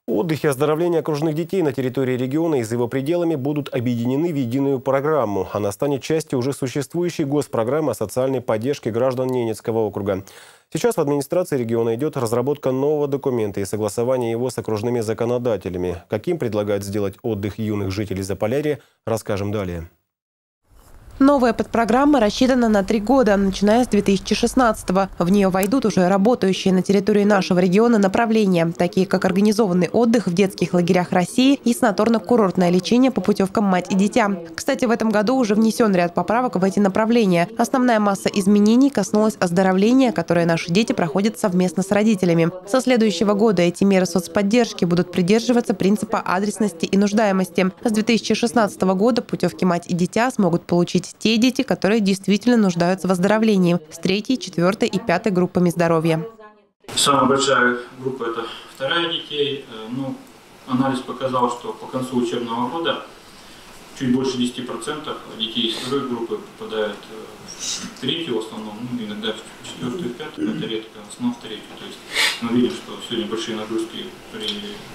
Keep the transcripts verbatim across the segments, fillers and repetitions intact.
Отдых и оздоровление окружных детей на территории региона и за его пределами будут объединены в единую программу. Она станет частью уже существующей госпрограммы о социальной поддержке граждан Ненецкого округа. Сейчас в администрации региона идет разработка нового документа и согласование его с окружными законодателями. Каким предлагают сделать отдых юных жителей Заполярья, расскажем далее. Новая подпрограмма рассчитана на три года, начиная с две тысячи шестнадцатого. В нее войдут уже работающие на территории нашего региона направления, такие как организованный отдых в детских лагерях России и санаторно-курортное лечение по путевкам «Мать и дитя». Кстати, в этом году уже внесен ряд поправок в эти направления. Основная масса изменений коснулась оздоровления, которое наши дети проходят совместно с родителями. Со следующего года эти меры соцподдержки будут придерживаться принципа адресности и нуждаемости. С две тысячи шестнадцатого года путевки «Мать и дитя» смогут получить те дети, которые действительно нуждаются в оздоровлении, с третьей, четвертой и пятой группами здоровья. Самая большая группа – это вторая детей. Ну, анализ показал, что по концу учебного года чуть больше десяти процентов детей из второй группы попадают в третью в основном, ну, иногда в четвертую и пятую, это редко, в основном в третью. То есть мы видим, что сегодня большие нагрузки, при...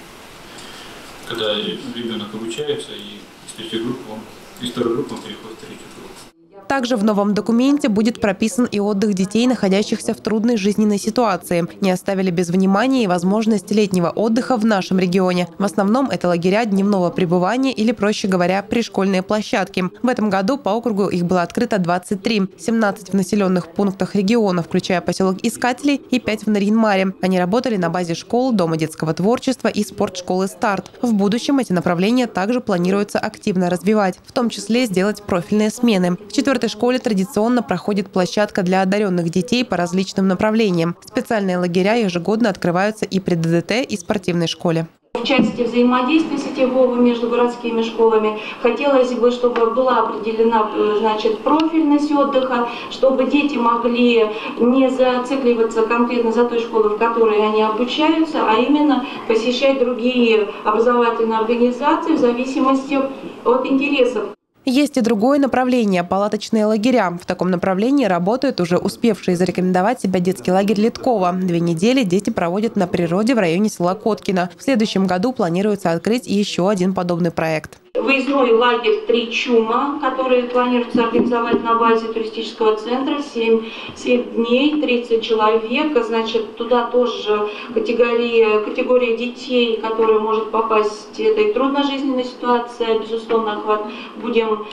когда ребенок обучается, и из третьей группы он из второй группы он переходит в третью группу. Также в новом документе будет прописан и отдых детей, находящихся в трудной жизненной ситуации. Не оставили без внимания и возможность летнего отдыха в нашем регионе. В основном это лагеря дневного пребывания или, проще говоря, пришкольные площадки. В этом году по округу их было открыто двадцать три. семнадцать в населенных пунктах региона, включая поселок Искателей, и пять в Нарьян-Маре. Они работали на базе школ, Дома детского творчества и спортшколы «Старт». В будущем эти направления также планируется активно развивать, в том числе сделать профильные смены. В четвертой В школе традиционно проходит площадка для одаренных детей по различным направлениям. Специальные лагеря ежегодно открываются и при ДДТ, и спортивной школе. В части взаимодействия сетевого между городскими школами хотелось бы, чтобы была определена, значит, профильность отдыха, чтобы дети могли не зацикливаться конкретно за той школой, в которой они обучаются, а именно посещать другие образовательные организации в зависимости от интересов. Есть и другое направление – палаточные лагеря. В таком направлении работают уже успевшие зарекомендовать себя детский лагерь Литкова. Две недели дети проводят на природе в районе села Коткино. В следующем году планируется открыть еще один подобный проект. Выездной лагерь «Три чума», который планируется организовать на базе туристического центра, семь дней, тридцать человек. Значит, туда тоже категория, категория детей, которая может попасть, это и трудножизненная ситуация, безусловно, охват. Будем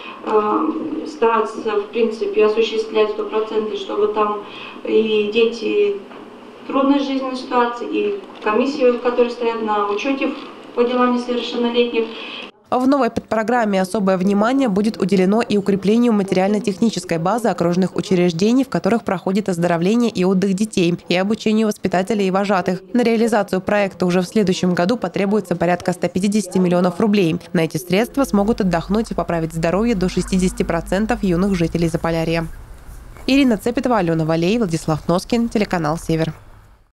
э, стараться, в принципе, осуществлять сто процентов, чтобы там и дети трудной жизненной ситуации, и комиссии, которые стоят на учете по делам несовершеннолетних. В новой подпрограмме особое внимание будет уделено и укреплению материально-технической базы окружных учреждений, в которых проходит оздоровление и отдых детей, и обучению воспитателей и вожатых. На реализацию проекта уже в следующем году потребуется порядка ста пятидесяти миллионов рублей. На эти средства смогут отдохнуть и поправить здоровье до шестидесяти процентов юных жителей Заполярья. Ирина Цепетова, Алена Валей, Владислав Носкин, телеканал «Север».